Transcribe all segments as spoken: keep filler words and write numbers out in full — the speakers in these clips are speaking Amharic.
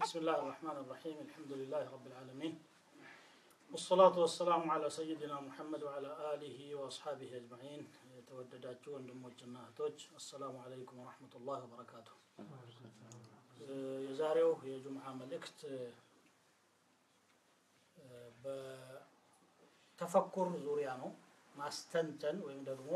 بسم الله الرحمن الرحيم الحمد لله رب العالمين والصلاة والسلام على سيدنا محمد وعلى آله وأصحابه أجمعين تودداتو وندموجنا توج السلام عليكم ورحمة الله وبركاته يزاريو يا جمعة ملكت بتفكر زوريانو ማስተንተን ወይም ደግሞ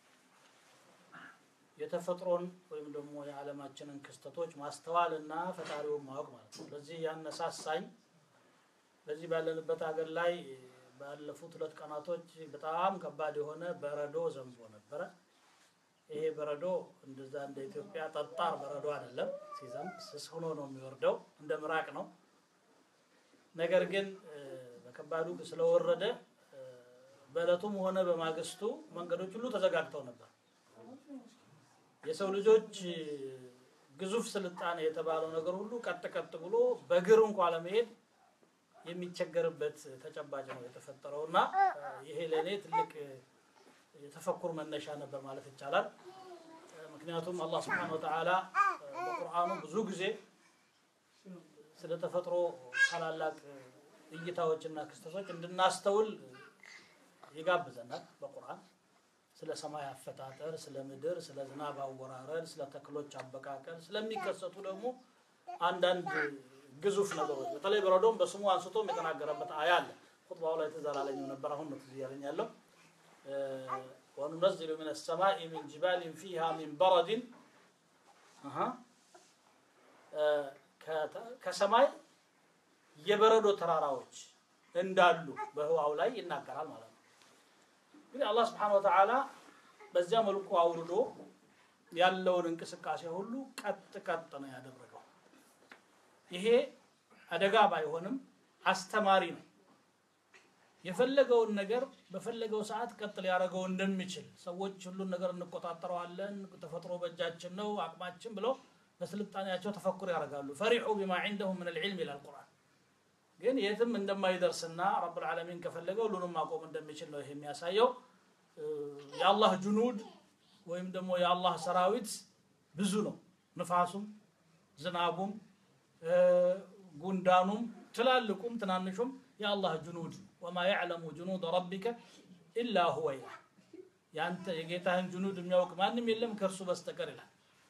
የተፈጥሮን ወይም ደግሞ የዓለማችንን ክስተቶች ማስተዋልና ፈጣሪውን ማወቅ ማለት ነው። ለዚህ ያነሳሳኝ በዚህ ባለንበት ሀገር ላይ ባለፉት ሁለት ቀናቶች በጣም ከባድ የሆነ በረዶ ዘንቦ ነበር። ይሄ በረዶ እንደዛ እንደ ኢትዮጵያ ጠጣር በረዶ አይደለም፣ ሲዘንብ ስስ ሆኖ ነው የሚወርደው፣ እንደ ምራቅ ነው። ነገር ግን በከባዱ ስለወረደ በለቱም ሆነ በማግስቱ መንገዶች ሁሉ ተዘጋግተው ነበር። የሰው ልጆች ግዙፍ ስልጣኔ የተባለው ነገር ሁሉ ቀጥ ቀጥ ብሎ በእግር እንኳን ለመሄድ የሚቸገርበት ተጨባጭ ነው የተፈጠረውና ይሄ ለኔ ትልቅ የተፈኩር መነሻ ነበር ማለት ይቻላል። ምክንያቱም አላህ Subhanahu Wa Ta'ala በቁርአኑ ብዙ ጊዜ ስለ ተፈጥሮ ታላላቅ እይታዎችና ክስተቶች እንድናስተውል ይጋብዘናል። በቁርአን ስለ ሰማይ አፈጣጠር፣ ስለ ምድር፣ ስለ ዝናብ አወራረድ፣ ስለ ተክሎች አበቃቀል ስለሚከሰቱ ደግሞ አንዳንድ ግዙፍ ነገሮች በተለይ በረዶም በስሙ አንስቶ የተናገረበት አያ አለ። ኹጥባው ላይ ተዛላለኝ ነበር፣ አሁን ነው ትዝያለኝ ያለው ወንነዝሉ من السماء من جبال فيها من برد አሃ ከሰማይ የበረዶ ተራራዎች እንዳሉ በህዋው ላይ ይናገራል ማለት ነው። እንግዲህ አላህ Subhanahu Wa Ta'ala በዚያ መልኩ አውርዶ ያለውን እንቅስቃሴ ሁሉ ቀጥ ቀጥ ነው ያደረገው። ይሄ አደጋ ባይሆንም አስተማሪ ነው። የፈለገውን ነገር በፈለገው ሰዓት ቀጥ ሊያደርገው እንደሚችል ሰዎች ሁሉ ነገር እንቆጣጣራለን፣ ተፈጥሮ በእጃችን ነው አቅማችን ብለው በስልጣኔያቸው ተፈኩር ያደርጋሉ። ፈሪሑ بما عندهم من العلم الى القرآن ግን የትም እንደማይደርስና ረብ العالمين ከፈለገው ሁሉንም ማቆም እንደሚችል ነው ይሄ የሚያሳየው። የአላህ ጁኑድ ወይም ደግሞ የአላህ ሰራዊት ብዙ ነው። ንፋሱም ዝናቡም ጉንዳኑም ትላልቁም ትናንሹም የአላህ ጁኑድ وما يعلم جنود ربك الا هو ያንተ የጌታህን ጁኑድ የሚያውቅ ማንም የለም ከርሱ በስተቀር ይላል።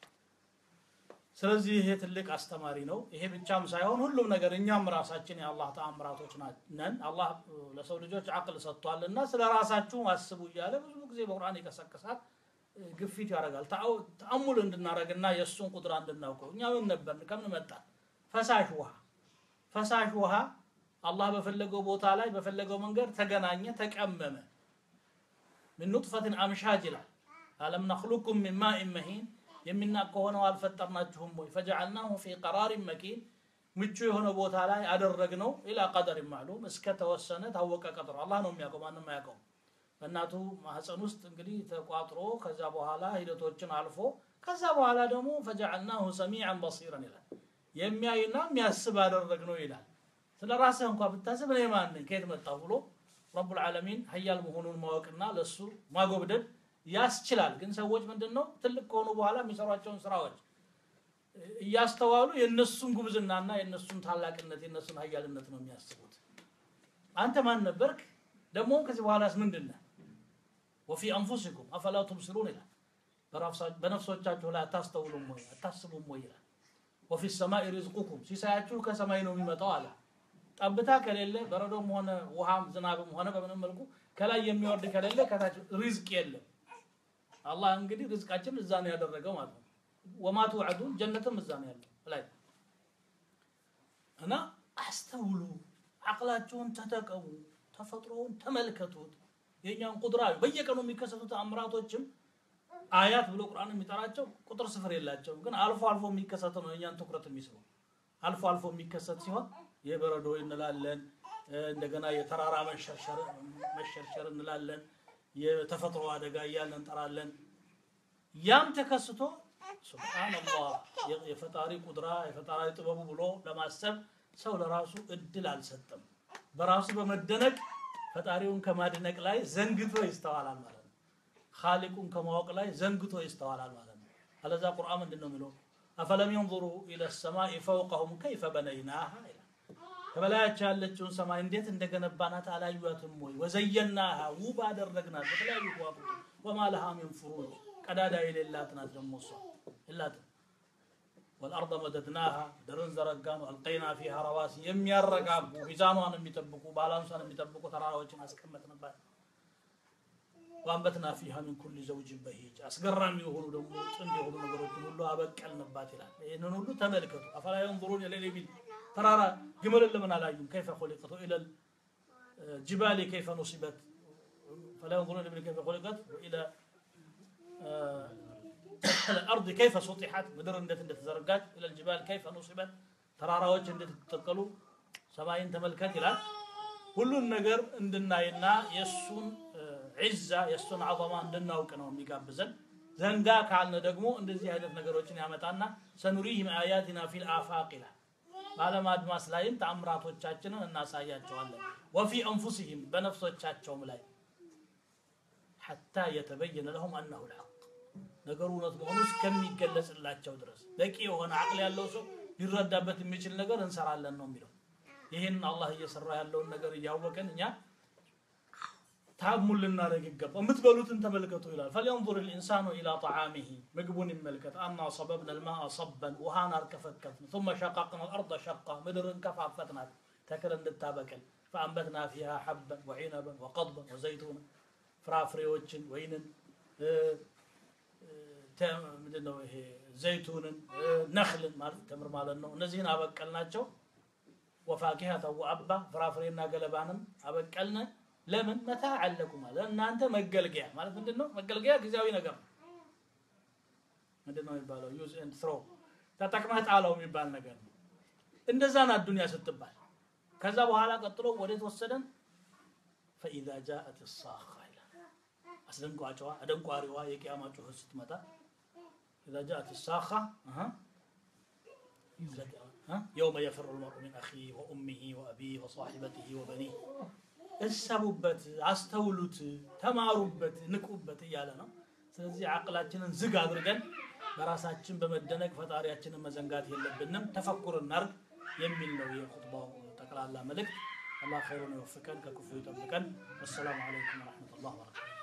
ስለዚህ ይሄ ትልቅ አስተማሪ ነው። ይሄ ብቻም ሳይሆን ሁሉም ነገር እኛም ራሳችን የአላህ ተአምራቶች ነን። አላህ ለሰው ልጆች አቅል ሰጥቷልና ስለራሳችሁ አስቡ ይያለ ብዙ ጊዜ በቁርአን ይከሰከሳል፣ ግፊት ያደርጋል። ተአሙል እንድናረግና የሱን ቁድራ እንድናውቀው። እኛ ምን ነበር ከምን መጣ ፈሳሽ ውሃ ፈሳሽ ውሃ አላህ በፈለገው ቦታ ላይ በፈለገው መንገድ ተገናኘ፣ ተቀመመ። من نطفة أمشاج ይላል አለም نخلقكم من ماء مهين የሚናቀሆነው አልፈጠርናችሁም ወይ فجعلناه في قرار مكين ምቹ የሆነ ቦታ ላይ አደረግነው ኢላ ቀደር ማዕሉም እስከ ተወሰነ ታወቀ ቀጠሮ አላህ ነው የሚያውቀው፣ ማንም አያውቀው። በእናቱ ማህፀን ውስጥ እንግዲህ ተቋጥሮ ከዛ በኋላ ሂደቶችን አልፎ ከዛ በኋላ ደግሞ فجعلناه سميعا بصيرا ይላል የሚያይና የሚያስብ አደረግነው ይላል። ስለራስህ እንኳን ብታስብ እኔ ማን ነኝ ከየት መጣሁ ብሎ ረብ العالمين ሀያል መሆኑን ማወቅና ለሱ ማጎብደድ ያስችላል። ግን ሰዎች ምንድነው ትልቅ ከሆኑ በኋላ የሚሰሯቸውን ስራዎች ያስተዋሉ የነሱን ጉብዝናና የነሱን ታላቅነት የነሱን ሀያልነት ነው የሚያስቡት። አንተ ማን ነበርክ ደግሞ ከዚህ በኋላስ ምንድነው? وفي انفسكم افلا تبصرون ይላል። በነፍሶቻችሁ ላይ አታስተውሉም ወይ አታስቡም ወይ ይላል። وفي السماء رزقكم ሲሳያችሁ ከሰማይ ነው የሚመጣው አለ። ጠብታ ከሌለ በረዶም ሆነ ውሃም ዝናብም ሆነ በምንም መልኩ ከላይ የሚወርድ ከሌለ ከታች ሪዝቅ የለም። አላህ እንግዲህ ሪዝቃችን እዛ ነው ያደረገው ማለት ነው። ወማ ተወعدون ጀነትም እዛ ነው ያለው ላይ እና አስተውሉ፣ አቅላችሁን ተጠቀሙ፣ ተፈጥሮውን ተመልከቱት። የኛን ቁድራ በየቀኑ የሚከሰቱት አምራቶችም አያት ብሎ ቁርአን የሚጠራቸው ቁጥር ስፍር የላቸውም። ግን አልፎ አልፎ የሚከሰት ነው የኛን ትኩረት የሚስበው። አልፎ አልፎ የሚከሰት ሲሆን የበረዶ እንላለን፣ እንደገና የተራራ መሸርሸር መሸርሸር እንላለን፣ የተፈጥሮ አደጋ እያልን እንጠራለን። ያም ተከስቶ ሱብሃንአላህ የፈጣሪ ቁድራ የፈጣሪ ጥበቡ ብሎ ለማሰብ ሰው ለራሱ እድል አልሰጠም። በራሱ በመደነቅ ፈጣሪውን ከማድነቅ ላይ ዘንግቶ ይስተዋላል ማለት ነው። ኻሊቁን ከማወቅ ላይ ዘንግቶ ይስተዋላል ማለት ነው። አለዛ ቁርአን ምንድነው የሚለው? أفلم ينظروا إلى السماء فوقهم كيف بنيناها فبلاش ያለችውን ሰማይ እንዴት እንደገነባናት አላዩአትም ወይ وزيناها ውብ አደረግናት በተለያዩ ቋንቋ وما لها من فروج ቀዳዳ የሌላት ናት ደግሞ እሷ የላት والارض مددناها درن ዘረጋን አልቀይና فيها رواسي የሚያረጋጉ ሚዛኗን የሚጠብቁ ባላንሷን የሚጠብቁ ተራራዎችን አስቀመጥንባት وانبتنا فيها من كل زوج بهيج اسغرام يሆኑ ደግሞ ጥንድ የሆኑ ነገሮችን ሁሉ አበቀልንባት ይላል ይሄንን ሁሉ ተመልከቱ አፈላ ينظرون الى الابل ترى جمل لمن عليهم كيف خلقت الى الجبال كيف نصبت فلا ينظرون الى كيف خلقت والى الارض كيف سطحت مدر እንዴት እንደተዘረጋች الى الجبال كيف نصبت ተራራዎች እንዴት ተተከሉ ሰማይን ተመልከት ይላል ሁሉን ነገር እንድናይና የሱን عزة የሱን عظማ እንድናውቅ ነው የሚጋብዘን ዘንጋ ካልነ ደግሞ እንደዚህ አይነት ነገሮችን ያመጣና سنريهم آياتنا في الآفاق لا ባለም አድማስ ላይም ተአምራቶቻችንን እናሳያቸዋለን وفي انفسهم በነፍሶቻቸውም ላይ حتى يتبين لهم انه الحق ነገሩ ነው መሆኑ እስከሚገለጽላቸው ድረስ በቂ የሆነ አቅል ያለው ሰው ሊረዳበት የሚችል ነገር እንሰራለን ነው የሚለው ይሄን አላህ እየሰራ ያለውን ነገር ያወቀን እኛ ታሙል ልናረግ ይገባል የምትበሉትን ተመልከቱ ይላል فلينظر الانسان الى طعامه ምግቡን ይመልከት አና صببنا الماء صبا وهان አርከፈከፍን ثم شققنا الارض شقا ምድርን ከፋፈትናት ተክል እንድታበቅል فانبتنا فيها حبا وعنبا وقضبا وزيتونا ፍራፍሬዎችን ወይንን ምንድነው ይሄ ዘይቱንን ነخልን ማለት ተምር ማለት ነው እነዚህን አበቀልናቸው وفاكهة وأبا ፍራፍሬና ገለባንም አበቀልነ ለምን መታዕ ለኩም ማለት እናንተ መገልገያ ማለት ምንድነው መገልገያ ግዚያዊ ነገር ምንድነው ይባላል ዩዝ ኤንድ ትሮ ተጠቅመህ ጣለው የሚባል ነገር ነው እንደዛ ና ዱንያ ስትባል ከዛ በኋላ ቀጥሎ ወደ ተወሰደን فاذا جاءت الصاخه አስደንቋጫዋ አደንቋሪዋ የቂያማ ጩኸት ስትመጣ اذا جاءت الصاخه اها يوم يفر المرء من اخيه وامه وابيه وصاحبته وبنيه እሰቡበት አስተውሉት ተማሩበት ንቁበት ይያለ ነው ስለዚህ አቅላችንን ዝግ አድርገን በራሳችን በመደነቅ ፈጣሪያችንን መዘንጋት የለብንም ተፈኩር እናርግ የሚል ነው የኹጥባው ጠቅላላ መልእክት አላህ ኸይሩን ይወፍቀን ከክፉ ይጠብቀን ወሰላሙ አለይኩም ወራህመቱላሂ ወበረካቱ